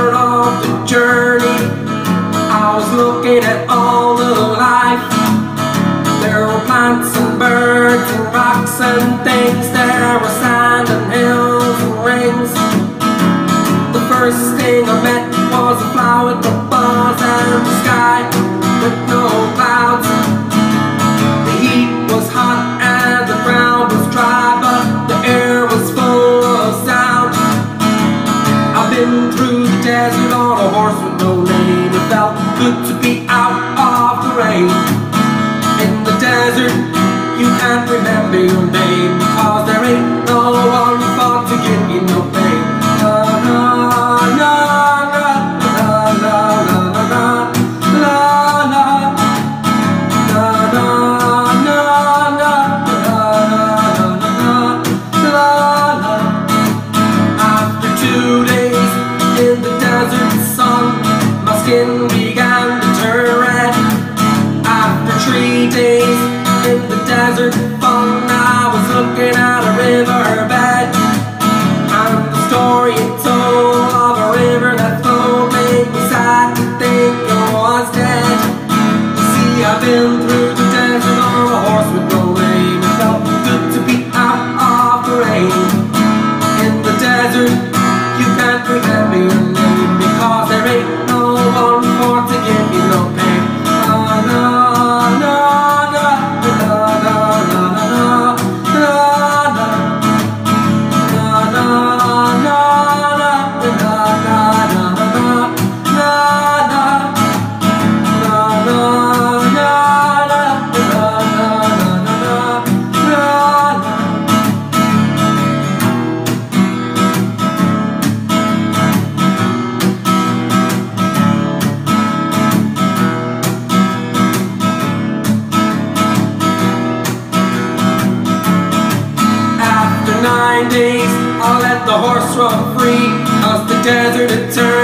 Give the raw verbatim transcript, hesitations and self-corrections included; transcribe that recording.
start of the journey, I was looking at all the life. There were plants and birds and rocks and things. There were sand and hills and rings. The first thing I met was a flower with the buzz and the sky with no clouds. The heat was hot and the ground was dry, but the air was full of sound. I've been through the desert on a horse with no name. It felt good to be out of the rain. In the desert, you can't remember your name, because there ain't no one fought to give you no pain. La la la la la la la la la la la. After two days in the desert sun, my skin began to turn red. After three days in the desert fun, I was looking at a riverbed, and the story it told of a river that flowed made me sad to think it was dead. You see, I've been through the desert on a horse with no name. It felt good to be out of the rain. In the desert, you can't remember your name, because there ain't no one for to give you no pain. La la la la la la la la la la. Nine days, I'll let the horse run free, 'cause the desert had turned